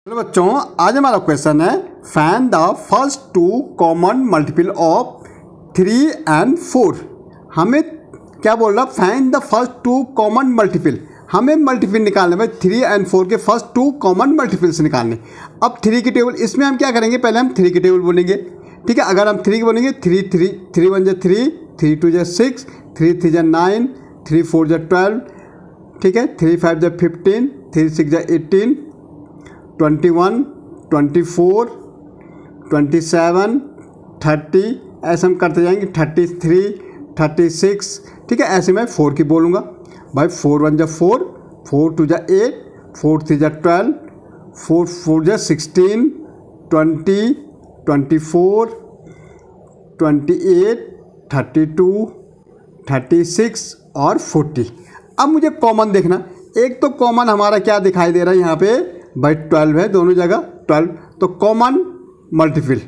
Hello बच्चों, आज हमारा क्वेश्चन है find the first two common multiple of 3 and 4। हमें क्या बोल रहा है? Find the first two common multiple. हमें मल्टीपल निकालने में 3 and 4 के फर्स्ट टू कॉमन मल्टीपल्स निकालने। अब 3 की टेबल, इसमें हम क्या करेंगे? पहले हम 3 की टेबल बोलेंगे, ठीक है। अगर हम 3 की बोलेंगे, 3 1 जा 3, 3 2 जा 6, 3 3 जा 9, 3 4 जा 12, ठीक है। 3 5 जा 15, 3 6 जा 18, 21, 24, 27, 30, ऐसे हम करते जाएंगे। 33, 36, ठीक है। ऐसे मैं 4 की बोलूँगा भाई। 4 1 जा 4, 4 2 जा 8, 4 3 जा 12, 4 4 जा 16, 20, 24, 28, 32, 36 और 40। अब मुझे कॉमन देखना। एक तो कॉमन हमारा क्या दिखाई दे रहा है यहाँ पे भाई? 12 है दोनों जगह, 12। तो कॉमन मल्टीपल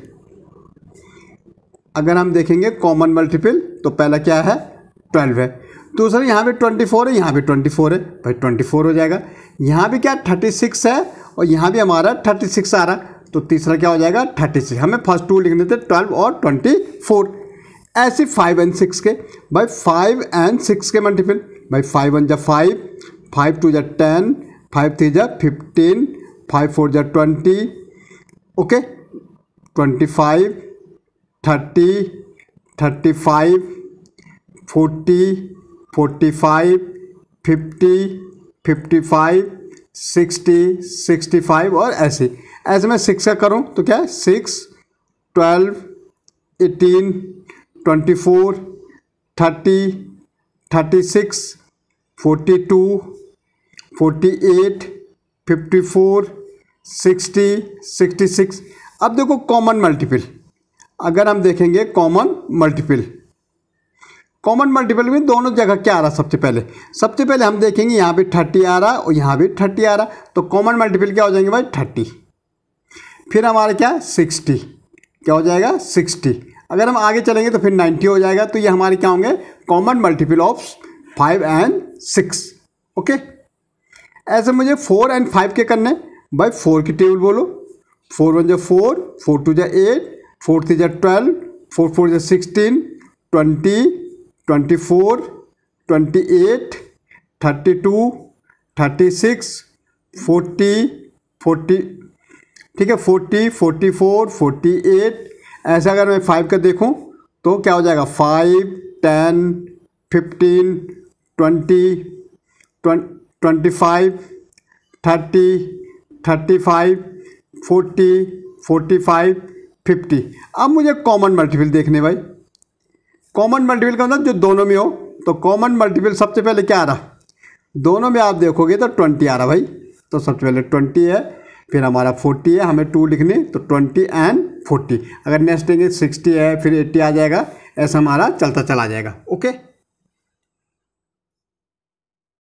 अगर हम देखेंगे कॉमन मल्टीपल तो पहला क्या है? 12 है। दूसरा यहाँ पे 24 है, यहाँ पे 24 है भाई, 24 हो जाएगा। यहाँ भी क्या 36 है और यहाँ भी हमारा 36 आ रहा, तो तीसरा क्या हो जाएगा? 36। हमें फर्स्ट टू लिखने थे 12 और 24। ऐसे 5 and 6 के भाई, 5 and 6 के मल्टीपल भाई। 5 1 जा 5, 5 2 जा 10, 5 3 जा 15, 5 4 जा 20, ओके। 25, 30, 35, 40, 45, 50, 55, 60, 65 और ऐसे मैं 6 का करूँ तो क्या है? 6, 12, 18, 24, 30, 36, 42, 48, 54, 60, 66। अब देखो कॉमन मल्टीपल। अगर हम देखेंगे कॉमन मल्टीपल में दोनों जगह क्या आ रहा? सबसे पहले हम देखेंगे यहाँ पे 30 आ रहा और यहाँ भी 30 आ रहा, तो कॉमन मल्टीपल क्या हो जाएंगे भाई? 30। फिर हमारा क्या? 60 क्या हो जाएगा? 60। अगर हम आगे चलेंगे तो फिर 90 हो जाएगा। तो ये हमारे क्या होंगे? Common multiple of 5 and 6, okay. ऐसे मुझे 4 and 5 के करने भाई। 4 की टेबल बोलो। 4 1 जा 4, 4 2 जा 8, 4 3 जा 12, 4 4 जा 16, 20, 24, 28, 32, 36, 40, ठीक है। 40, 44, 48। ऐसा अगर मैं 5 का देखूं तो क्या हो जाएगा? 5, 10, 15, 20, 25, 30, 35, 40, 45, 50। अब मुझे कॉमन मल्टीपल देखने भाई। कॉमन मल्टीपल का मतलब जो दोनों में हो। तो कॉमन मल्टीपल सबसे पहले क्या आ रहा? दोनों में आप देखोगे तो 20 आ रहा भाई। तो सबसे पहले 20 है, फिर हमारा 40 है, हमें 2 लिखने, तो 20 and 40। अगर नेक्स्ट देंगे 60 है, फिर 80 आ जाएगा। ऐसा हमारा चलता चला जाएगा, ओके।